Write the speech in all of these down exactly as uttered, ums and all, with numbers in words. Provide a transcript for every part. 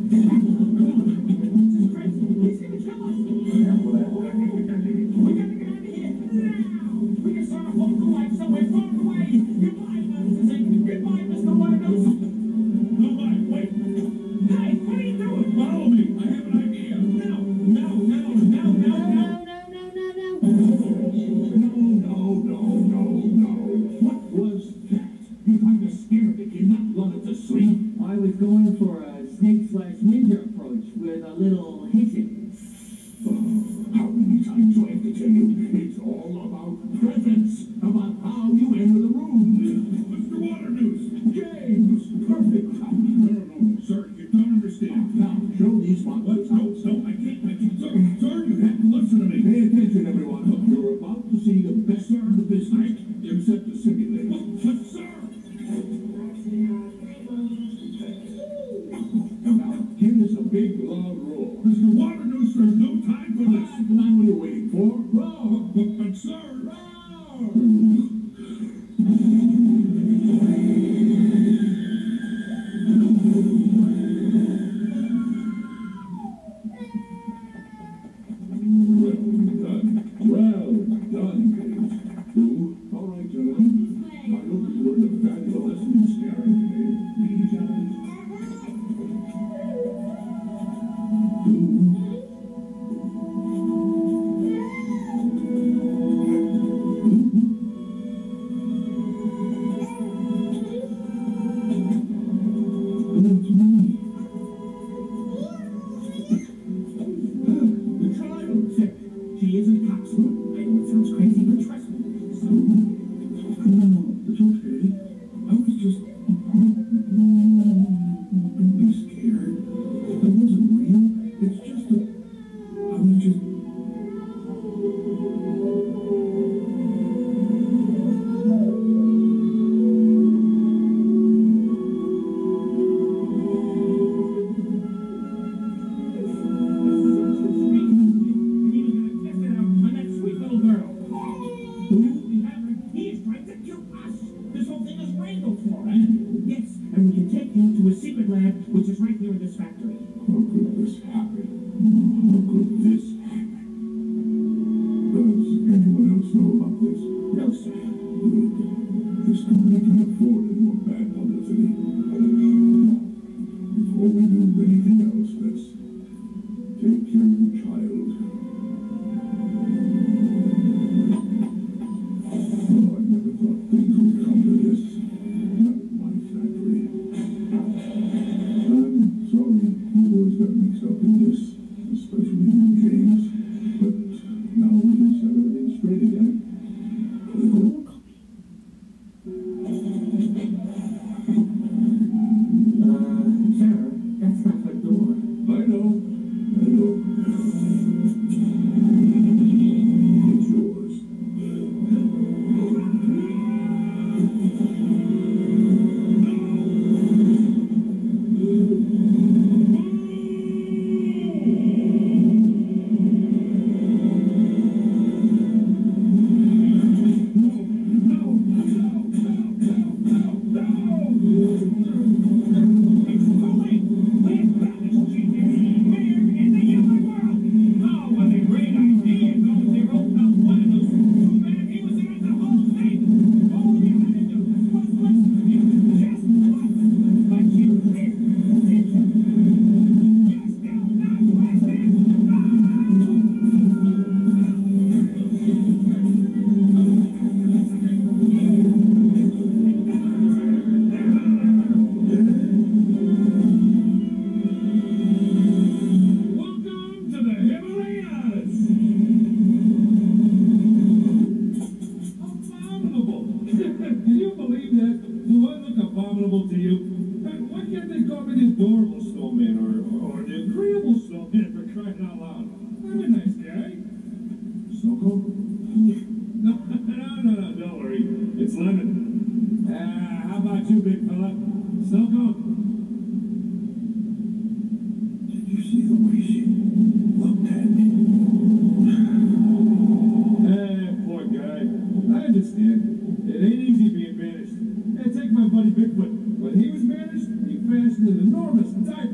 Bigfoot. When he was banished, he fashioned an enormous diaper out of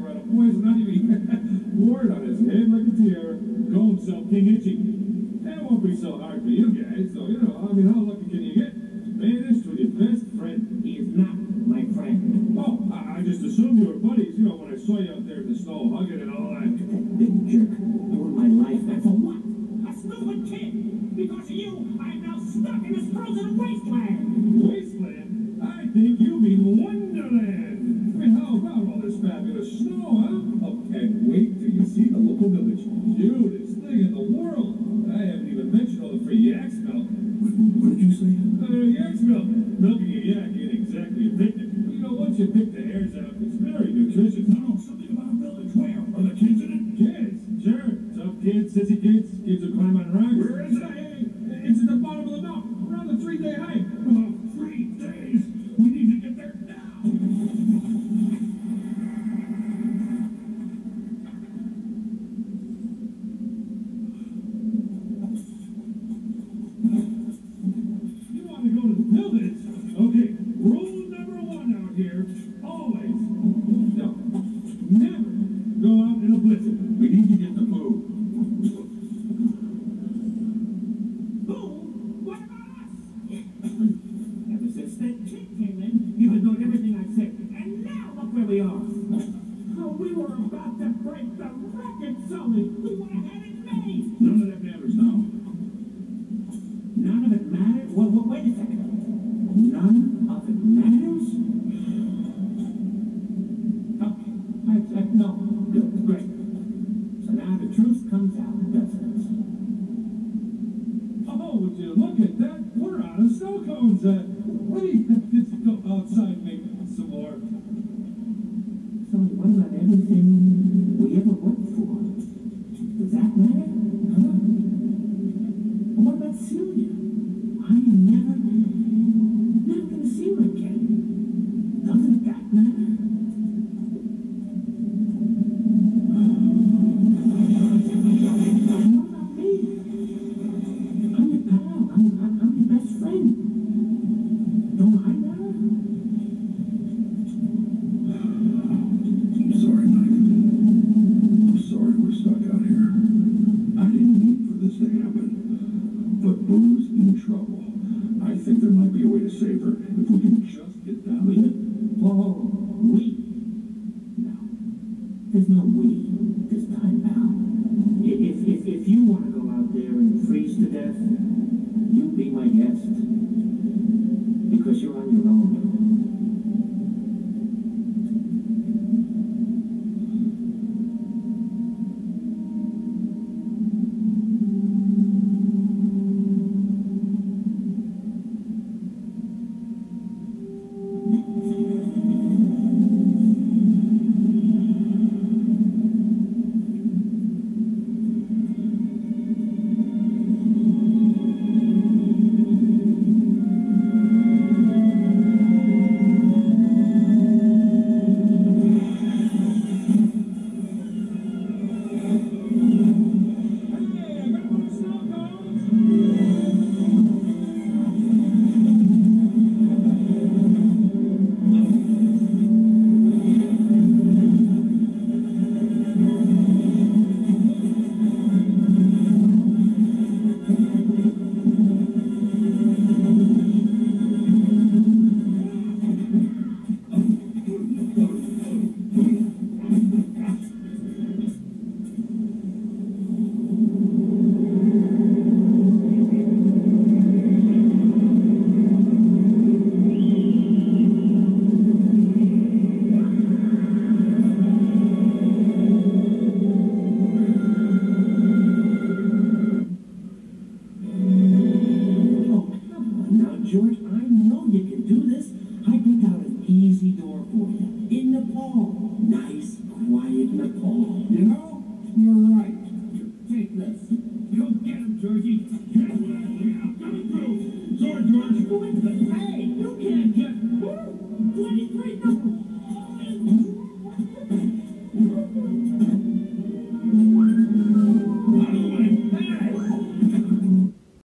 with an ivy. Ward on his head like a tiara. Call himself King Itchy. That won't be so hard for you guys, so, you know, I mean, how lucky can you get? Vanished with your best friend. He is not my friend. Oh, I, I just assumed you were buddies, you know, when I saw you out there in the snow, hugging and all that. That big jerk ruined my life, and for what? A stupid kid! Because of you, I'm now stuck in this frozen wasteland! Wasteland? I think you mean Wonderland! I mean, how about all this fabulous snow, huh? Oh, and wait till you see the local village. Cutest thing in the world! I haven't even mentioned all the free yak's milk. What, what did you say? Uh, yak's milk. Milking a yak ain't exactly a picnic. You know, once you pick the hairs out, it's very nutritious. I know something about a village. Where? Are the kids in it? Kids? Sure. Tough kids, sissy kids, kids who climb on rocks. Where is it? Hey, it's at the bottom of the mountain, around the three-day hike. Oh, three days. We need to get there now. You want to go to the village? Okay, rule number one out here, always, no, never go out in a blizzard. We need to get the food. Who? What about us? Ever since that kid came in, you've been doing everything I said. And now look where we are. Oh, we were about to break the record, Sully. We would have had it made. None of that matters now. None of it matters? Well, well, wait a second. None of it matters? Okay. I, I, no. Good. Great. So now the truth comes out, doesn't it? Oh, would you look at that? We're out of snow cones. Uh, wait, let's go outside and make some more. So what about everything we ever worked for? Does that matter? Huh? And what about Celia? I am never, never gonna see her again. Doesn't that matter? And what about me? I'm your pal. I'm, I'm, I'm your best friend. Don't I matter? I'm sorry, Mike. I'm sorry we're stuck out here. I didn't mean for this to happen. But Boo's in trouble. I think there might be a way to save her if we can just get down We? to it. Whoa, we? No. There's no we this time, pal. If, if, if you want to go out there and freeze to death, you be my guest. Because you're on your own. George, I know you can do this. I picked out an easy door for you. In Nepal. Nice, quiet Nepal. You know, you're right. Take this. Go get him, Georgie. Get him, yeah, coming through. Sorry, George. Hey, you can't get... twenty-three, no.